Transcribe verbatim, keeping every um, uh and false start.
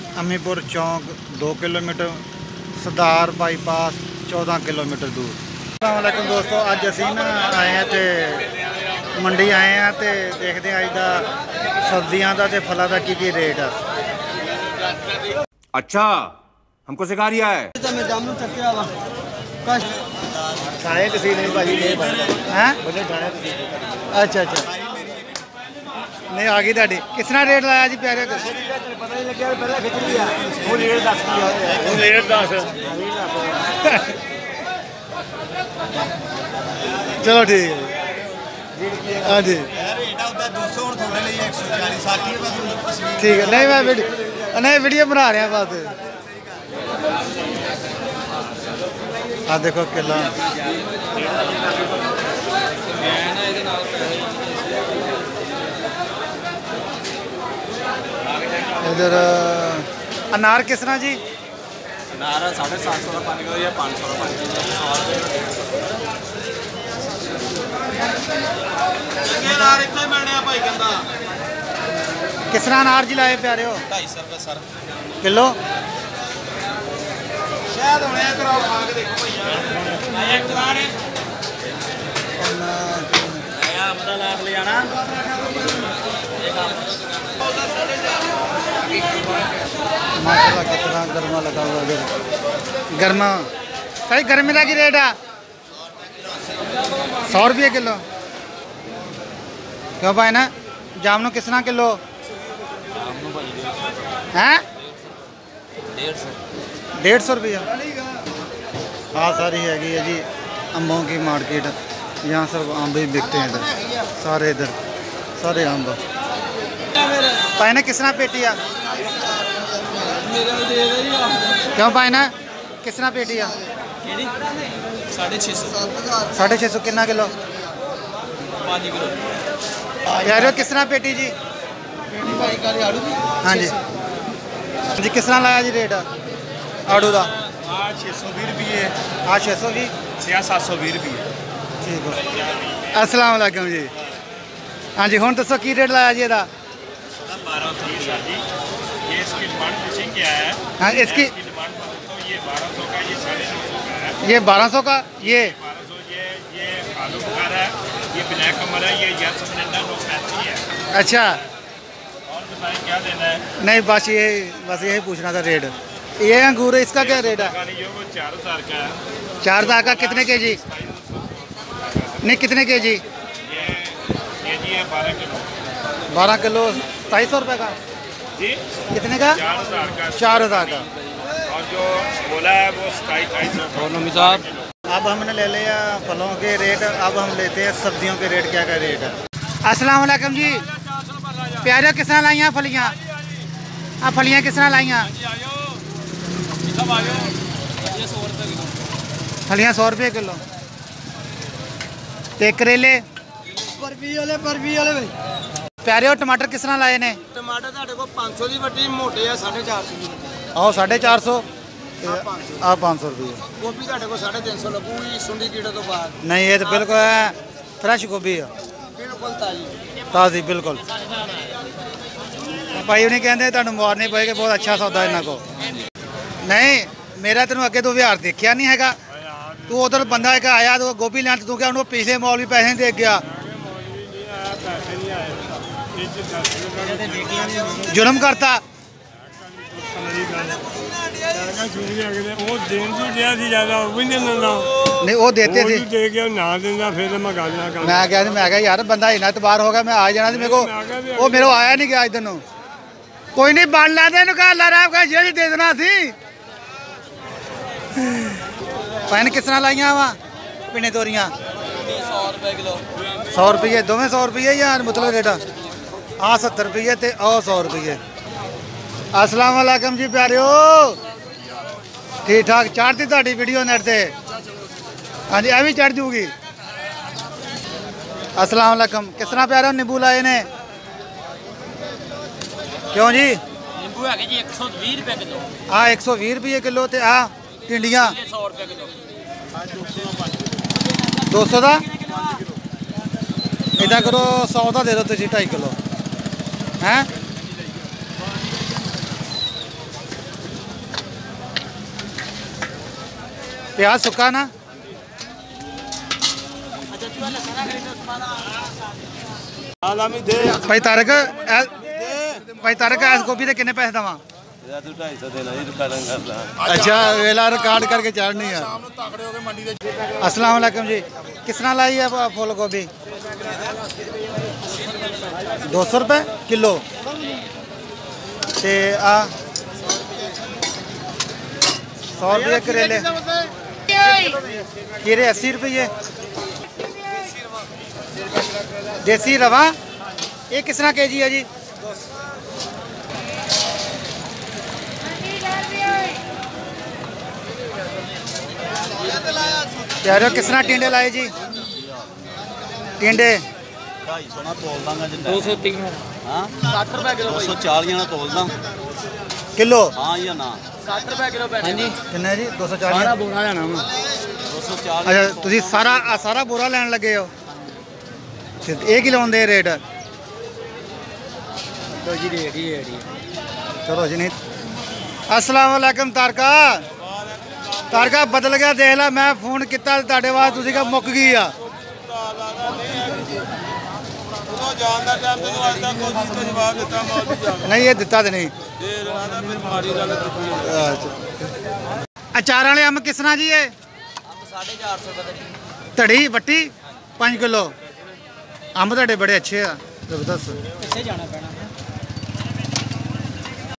अमीपुर चौक दो किलोमीटर, सरदार बाईपास चौदह किलोमीटर दूर। अस्सलाम वालेकुम दोस्तों, अज असी ना आए हैं तो मंडी आए हैं तो देखते हैं अज का सब्जियां का तो फलों का की की रेट है। अच्छा हमको सिखा रिया है। अच्छा अच्छा नहीं आ गई ताड़ी। किसना रेट लाया जी प्यारे? चलो ठीक है हाँ जी ठीक है। नहीं मैं वीडियो नहीं वीडियो बना रहे हैं बस। हाँ देखो किला इधर अनार किस तरह जी? अनार साढ़े सात सौ का पाँच किलो या पाँच सौ का पाँच किलो। अनार इतने मिलने भाई कहता किस तरह अनार जी लाए प्यारे हो? ढाई सौ रुपये सर किलो। शायद होने कराओ खा के देखो भैया पता लाख ले जाना। माशाल्लाह कितना गर्मा लगा हुआ है। गर्मा सही गर्मी का की रेट है? सौ रुपये किलो। क्यों भाई ना जामनू किस तरह किलो हैं? डेढ़ सौ रुपया। हाँ सारी हैगी है जी अम्बों की मार्केट। यहाँ सब अम्ब ही बिकते हैं इधर सारे इधर सारे अम्ब। भाई ना किस तरह पेटी है? क्यों भाई ना किस तरह पेटी है? साढ़े छः सौ साढ़े छः सौ कितना किलो? पाँच किलो यार किस तरह पेटी जी? हाँ जी जी किस तरह लाया जी रेट आड़ू का? हाँ छः सौ बीस रुपये। हाँ छः सौ भी छः सात सौ बीस रुपये। ठीक है। अस्सलाम वालेकुम जी। हाँ जी हूँ दसो की रेट लाया जी ਇਹਦਾ? बारह सौ सर जी। ये इसकी डिमांड पूछे क्या है? हाँ इसकी डिमांड तो ये बारह सौ का, ये साढ़े नौ सौ का है। ये बारह सौ का ये बारह सौ ये ये आलू बुखारा है, ये ब्लैक कमर है, ये येलो समरेंडा नो फैंसी है। अच्छा और बताएं क्या देना है? नहीं बस ये बस यही पूछना था रेट। ये अंगूर है इसका क्या रेट है? वो चार हज़ार का है। चार हज़ार का कितने के जी? नहीं कितने के जी? ये ये जी है बारह किलो। बारह किलो सताईस सौ रुपये का जी कितने का? चार हज़ार का। चार हज़ार का। और जो बोला है वो सताईस ढाई सौ। साहब अब हमने ले लिया फलों के रेट, अब हम लेते हैं सब्जियों के रेट। क्या क्या रेट है? अस्सलाम वालेकुम जी। प्यारे किस तरह लाइया फलियाँ? हाँ फलियाँ किस तरह लाइया? फलियाँ सौ रुपये किलो। ते करेले प्यारे हो टमाटर किस तरह लाए ने? टमाटर ਤੁਹਾਡੇ ਕੋਲ पाँच सौ ਦੀ ਵੱਡੀ ਮੋਟੇ ਆ साढ़े चार सौ ਦੀ। आओ साढ़े चार सौ आ पाँच सौ रुपये। गोभी ਤੁਹਾਡੇ ਕੋਲ साढ़े तीन सौ लगूगी सुंडी कीड़े तो बाद। नहीं ये तो बिल्कुल है फ्रेश गोभी है बिल्कुल ताजी ताज़ी बिल्कुल। भाई उन्हें कहते तुहानू मारने पएगा बहुत अच्छा सौदा इन्हों को। नहीं मेरा तेन अगे तो व्यवहार देखा नहीं है। तू उधर बंदा एक आया तो गोभी लें तू क्या पिछले मॉल भी पैसे दे गया। जुर्म करता नहीं वो देते थे। मैं क्या मैं क्या यार बंदा इन्ना तबार हो गया मैं आ जाना मेरे को वो मेरे को आया नहीं गया इधर नु। कोई नहीं बन ला दे का जेल दे देना सी। पैन किस तरह लाइया वा पिने तोरियां? सौ रुपये किलो। सौ रुपये दोवें सौ रुपये या मतलब रेट? हाँ सत्तर रुपये तो आ सौ रुपये। अस्सलाम वालेकुम जी प्यारे हो ठीक ठाक? चढ़ती ताड़ी वीडियो नेट से? हाँ जी भी चढ़ जूगी। अस्सलाम वालेकुम किस तरह प्यारे हो नींबू लाए ने? क्यों जी? नींबू है जी एक सौ बीस रुपये किलो। हाँ एक सौ भी रुपये किलो तो आ टिंडियाँ सौ रुपये किलो। दो सौ का इदा करो सौ का दे दो तुम ढाई किलो हैं। प्याज सुक्का ना भाई तारक ऐ- भाई तारक ऐस गोभी के किन्ने पैसे देवां अच्छा वेला रिकॉर्ड करके चाड़नी है। अस्सलाम वालेकुम जी किस तरह लाई है फुल गोभी दो सौ रुपये किलो ते आ सौ रुपये करेले खीरे अस्सी रुपये देसी रवा ये किस तरह के जी है जी यार किस तरह टिंडे लाए जी टिंडे दो सौ तीन हाँ सठ रुपए किलो दो सौ चाली ना तोलदा किलो हाँ या ना सठ रुपए किलो हाँ जी किन्ने जी दो सौ चालीस सारा बोरा लेना वा दो सौ चालीस अच्छा तुसी सारा आ सारा बोरा लैन लगे हो ये की लाउंदे रेट तो जी रेट ही रेट ही चलो जी नहीं अस्सलाम वालेकुम तारका तारका बदल गया देख ला मैं फोन किया तुहाडे वास्ते तुसी कहा मुक गई आ नहीं ये दिता तो नहीं अचार वाले अंब किस तरह जी ये साढ़े चार सौ धड़ी वट्टी पाँच किलो अंब तुहाडे बड़े अच्छे आ जबरदस्त किसे जाना पैना